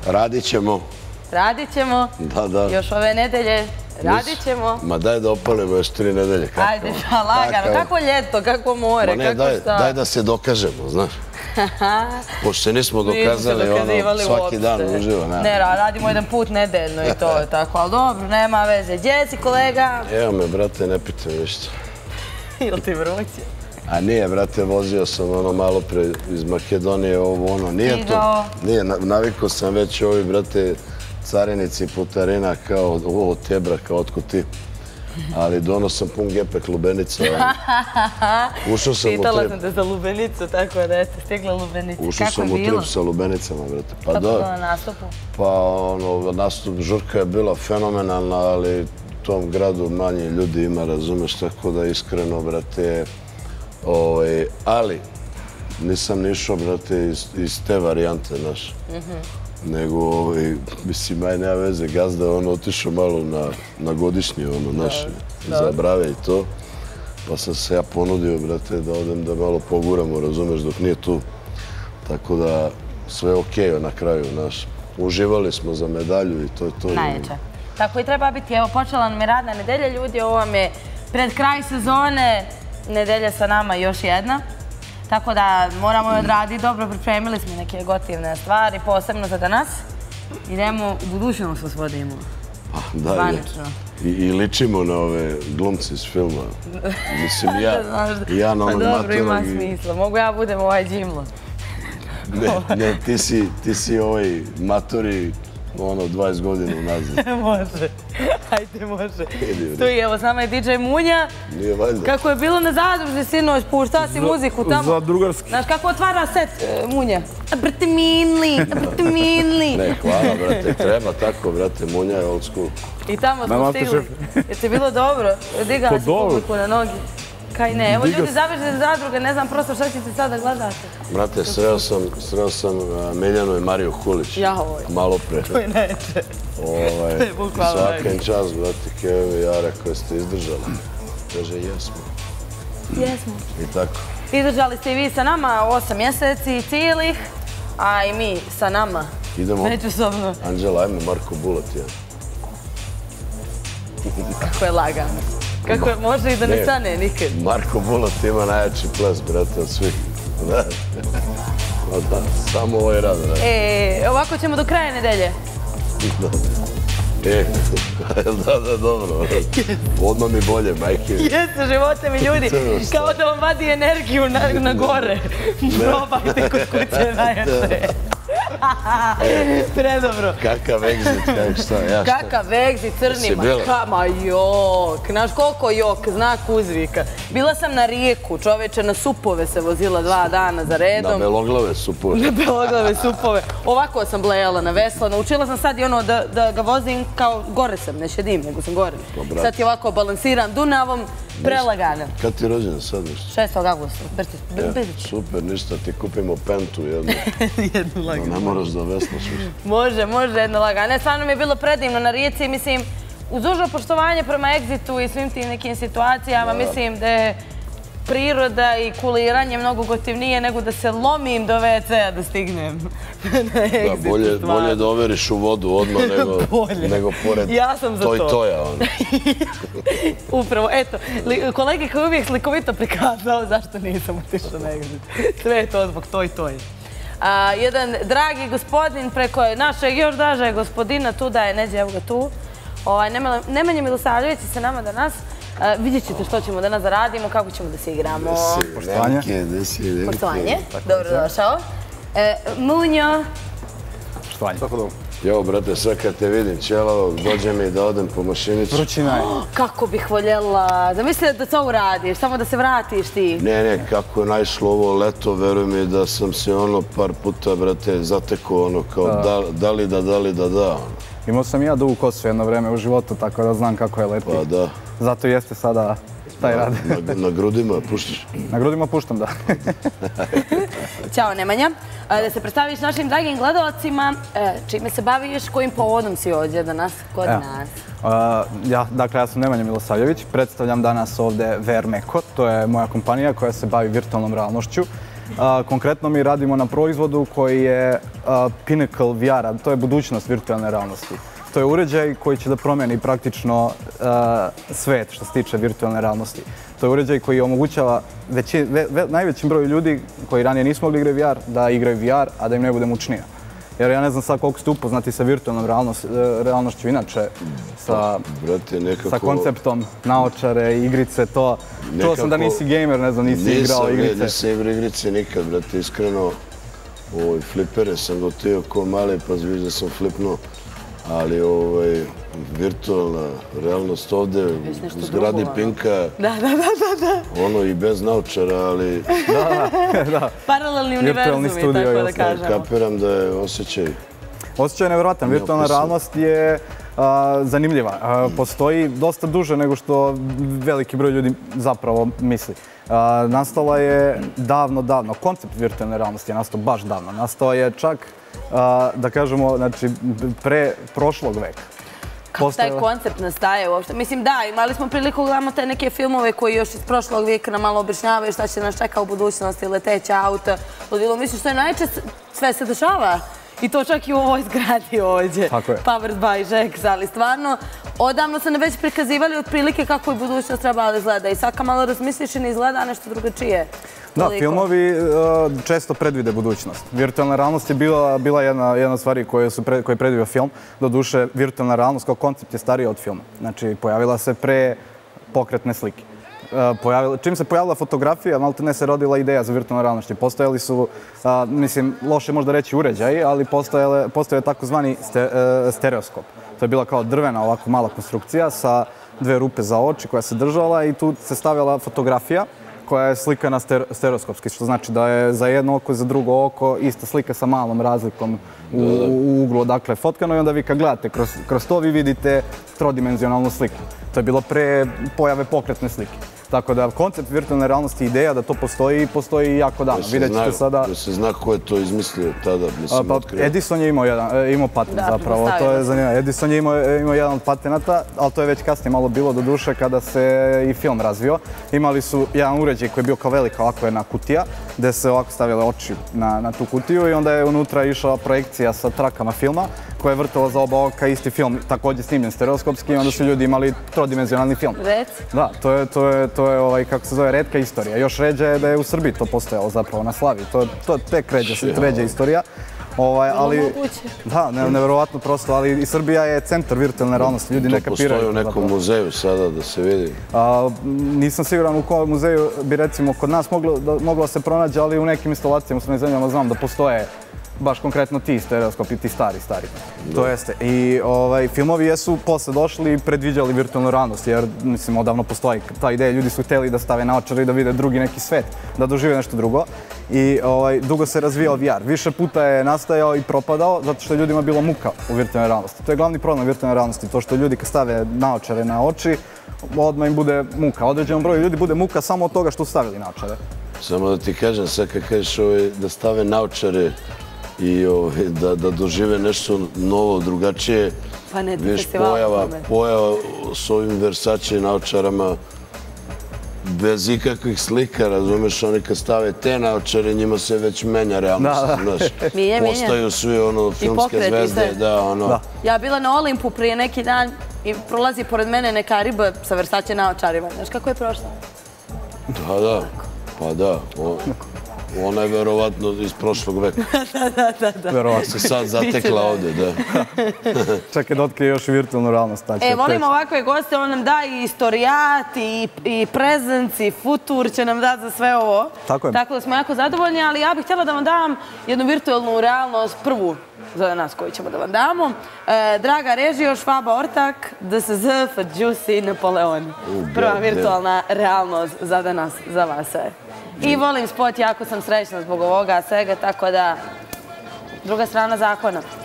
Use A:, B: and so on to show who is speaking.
A: Radit ćemo.
B: Radit ćemo.
A: Da.
B: Još ove nedelje radit ćemo.
A: Ma daj da opalimo još 3 nedelje.
B: Ajde, lagano. Kako ljeto, kako more, kako šta.
A: Daj da se dokažemo, znaš. Pošto se nismo dokazali, svaki dan uživo.
B: Ne, radimo jedan put nedeljno i to je tako, ali dobro, nema veze. Gdje si, kolega?
A: Evo me, brate, ne pitam ništa.
B: Ili ti vruće?
A: A nije, brate, vozio sam malo pre iz Makedonije, nije to. Nije, navikao sam već ovi, brate, carinici putarina kao ovo tebra, kao otkud ti. Ali dono sam pun gepek lubenica. Ušao sam u trip.
B: Pitala sam te za lubenicu, tako da jeste stigla lubenica.
A: Ušao sam u trip sa lubenicama, brate.
B: Kako bilo na nastupu?
A: Pa, nastup žurka je bila fenomenalna, ali u tom gradu manje ljudi ima, razumeš, tako da iskreno, brate, ali nisam ni išao, brate, iz te varijante, znaš. Nego, mislim, aj nema veze, gazda je otišao malo na godišnji, znaš, za brave i to. Pa sam se ja ponudio, brate, da odem da malo poguramo, razumeš, dok nije tu. Tako da, sve okej na kraju, znaš. Uživali smo za medalju i to je to.
B: Najjače. Tako i treba biti, evo, počela nam je radna nedelja, ljudi, ovo vam je pred kraj sezone, nedelja sa nama još jedna. Tako da moramo je odraditi dobro, pripremili smo neke gotivne stvari, posebno za danas. Idemo u budućnost se svodimo.
A: Da, i ličimo na ove glumce iz filma. Mislim, ja na onog matorog...
B: Dobro, ima smisla. Mogu ja budem ovaj džimlo.
A: Ne, ti si ovaj matori 20 godina unazad.
B: Može. Ajde, može. Tu i evo, s nama je DJ Munja.
A: Nije valjda.
B: Kako je bilo na zadruži, sinoć, pušta si muziku tamo.
C: Za drugarski.
B: Znaš kako otvara set Munja? Brate minli.
A: Ne, hvala, brate, treba tako, brate, Munja je old school.
B: I tamo smo stigli. Je ti bilo dobro? Digala si publiku na nogi. Kaj ne, evo ljudi završi za zadruge, ne znam prosto što ćete sada gledati.
A: Brate, sreo sam Miljanu i Mariju Hulić. Malo pre.
B: To je neće.
A: Svaken čas, brate, Kevi i ja rekao, jeste izdržali? Kaže, jesmo.
B: Jesmo.
A: I tako.
B: Izdržali ste i vi sa nama 8 mjeseci cijelih, a i mi sa nama.
A: Idemo.
B: Međusobno.
A: Anđela, ajmo Marko Bulat, ja.
B: Kako je lagano. Kako može i da ne stane nikad.
A: Marko Bulat ima najjači ples, brate, od svih. Da, samo ovaj rad.
B: Ovako ćemo do kraja nedelje.
A: Da, dobro. Odmah mi bolje, majke.
B: Jeste, živote mi ljudi. Kao da vam vadi energiju na gore. Probajte kod kuće najjače. Predobro.
A: Kakav egzit, šta?
B: Kakav egzit, crnima. Ma jok, znaš koliko jok, znak uzvika. Bila sam na rijeku, čoveče, na supove se vozila 2 dana za redom.
A: Na beloglave supove.
B: Na beloglave supove. Ovako sam blejala na veslo, naučila sam sad i ono da ga vozim kao gore sam, ne šedim, nego sam gore. Sad ti ovako balansiram Dunavom, prelagana.
A: Kad ti rođena sad ništa?
B: 6. augusta.
A: Super, ništa, ti kupimo pentu jednu.
B: Jednu laganu.
A: Ne moraš da veslaš više.
B: Može, jedno lagano. Ne, stvarno mi je bilo predivno na rijeci, mislim, uz dužno poštovanje prema egzitu i svim tim nekim situacijama, mislim da je priroda i kuliranje mnogo gotivnije nego da se lomim do WC-a da stignem.
A: Da, bolje da overiš u vodu odmah nego pored toj-toja.
B: Upravo, eto, kolege koji je uvijek slikovito prikazao zašto nisam otišao na egzit. Sve je to zbog toj-toj. Jedan dragi gospodin preko našeg još dražeg gospodina, tu da je, neđe, evo ga tu, Nemanja Milosavljević sa nama danas. Vidjet ćete što ćemo danas da radimo, kako ćemo da se igramo.
C: Poštovanje.
B: Poštovanje. Dobrodošao. Munjo.
C: Poštovanje.
A: Jo, brate, sve kad te vidim ćelavog, dođe mi da odem po mašinicu.
C: Vrućina je.
B: Kako bih voljela. Zamisli da to uradiš, samo da se vratiš ti.
A: Ne, kako je naišlo ovo leto, veruj mi da sam se par puta, brate, zatekao kao da li da.
C: Imao sam i ja dugu kosu jedno vreme u životu, tako da znam kako je leti.
A: Pa da.
C: Zato jeste sada taj rad.
A: Na grudima puštiš?
C: Na grudima puštam, da.
B: Ćao Nemanja. Da se predstaviš našim dragim gledalcima, čime se baviš, kojim povodom si ovdje danas kod nas?
C: Dakle, ja sam Nemanja Milosavljević, predstavljam danas ovdje VR Meko, to je moja kompanija koja se bavi virtualnom realnošću. Konkretno mi radimo na proizvodu koji je pinnacle VR-a, to je budućnost virtualne realnosti. To je uređaj koji će da promeni praktično svet što se tiče virtualne realnosti. To je uređaj koji omogućava najvećim broju ljudi koji ranije nisu mogli igrati VR, da igraju VR, a da im ne bude mučnija. Jer ja ne znam sad koliko ste upoznati sa virtualnom realnošću inače, sa konceptom naočare, igrice, to. Čuo sam da nisi gamer, ne znam, nisi igrao igrice.
A: Nisam igrao igrice nikad, brate, iskreno. Flipere sam gotio ko mali, pa zviš da sam flipnuo. Ali virtualna realnost ovde, u zgradi Pinka, ono i bez naočara, ali...
C: Da.
B: Paralelni univerzumi, tako da kažemo.
A: Kapiram da je osjećaj...
C: Osjećaj je nevjerojatan. Virtualna realnost je zanimljiva. Postoji dosta duže nego što veliki broj ljudi zapravo misli. Nastala je davno. Koncept virtualne realnosti je nastao baš davno. Nastao je čak, da kažemo, znači, pre prošlog veka.
B: Kako taj koncept nastaje uopšte? Mislim, da, imali smo priliku gledamo te neke filmove koji još iz prošlog vijeka nam malo objašnjavaju šta će nas čeka u budućnosti, leteća auta. Mislim, što je najčešće, sve se dešava. I to čak i u ovoj zgradi ovdje. Powered by Jax, ali stvarno, odavno se ne već prikazivali otprilike kako je budućnost trebala da izgleda. I sad kad malo razmisliš i ne izgleda nešto drugačije.
C: Da, filmovi često predvide budućnost. Virtualna realnost je bila jedna od stvari koje je predvio film. Doduše, virtualna realnost kao koncept je starija od filma. Znači, pojavila se pre pokretne slike. Čim se pojavila fotografija, malo ne se rodila ideja za virtualnu realnost. Postojali su, mislim, loše možda reći uređaj, ali postojao je takozvani stereoskop. To je bila kao drvena, ovako mala konstrukcija sa dve rupe za oči koja se držala i tu se stavljala fotografija koja je slikana stereoskopski, što znači da je za jedno oko i za drugo oko ista slika sa malom razlikom u uglu odakle je fotkano i onda vi kad gledate kroz to vi vidite trodimenzionalnu sliku. To je bilo pre pojave pokretne slike. Tako da koncept virtualne realnosti i ideja da to postoji jako davno. Vidjet ćete sada...
A: Da se zna ko je to izmislio tada, mislim, otkrio.
C: Edison je imao patent zapravo, to je zanimljivo. Edison je imao jedan od patenata, ali to je već kasnije malo bilo do duše kada se i film razvio. Imali su jedan uređaj koji je bio kao velika ovako jedna kutija, gde se ovako stavile oči na tu kutiju i onda je unutra išla projekcija sa trakama filma koja je vrtala za oba oka isti film, također snimljen stereoskopski i onda su ljudi imali trodimenzionalni film.
B: Rec?
C: Da, to je, kako se zove, retka istorija. Još ređe je da je u Srbiji to postojalo zapravo na Slavi. To je tek ređa istorija. Da, nevjerovatno prosto, ali i Srbija je centar virtualne realnosti, ljudi ne kapiraju.
A: To postoji u nekom muzeju sada da se vidi?
C: Nisam siguran u kojem muzeju bi recimo kod nas moglo se pronaći, ali u nekim instalacijama u svojim zemljama znam da postoje baš konkretno ti stereoskopi, ti stari. To jeste. I filmovi jesu posle došli i predviđali virtualnu realnost, jer mislim odavno postoji ta ideja. Ljudi su htjeli da stave naočare i da vide drugi neki svet, da dožive nešto drugo. I dugo se razvijao VR. Više puta je nastajao i propadao zato što je ljudima bilo muka u virtualnoj realnosti. To je glavni problem virtualne realnosti, to što ljudi kad stave naočare na oči, odmah im bude muka. Određenom broju ljudi bude muka samo od toga što su stavili naočare.
A: Samo da ti kažem, sad kad kažeš da stave naočare i da dožive nešto novo, drugačije, viš pojava s ovim Versace naočarama bez ikakvih slika, razumeš, oni kad stave te naočare, njima se već menja realnost, znaš. Postaju svi filmske zvezde, da, ono.
B: Ja bila na Olimpu prije neki dan i prolazi pored mene neka riba sa Versace naočarima. Znaš kako je prošla?
A: Da, pa da. Ona je verovatno iz prošlog veka.
B: Da.
A: Verovatno se sad zatekla ovde, da.
C: Čekaj da otkrije još i virtualnu realnost.
B: Volimo ovakve goste, on nam da i istorijat, i prezent, i futur će nam dati za sve ovo.
C: Tako
B: da smo jako zadovoljni, ali ja bih htjela da vam dam jednu virtualnu realnost, prvu za nas koju ćemo da vam damo. Draga režijo, Švaba Ortak, DSZ, Juicy, Napoleon. Prva virtualna realnost za danas, za vas sve. I volim spot, jako sam srećna zbog ovoga svega, tako da druga strana zakona.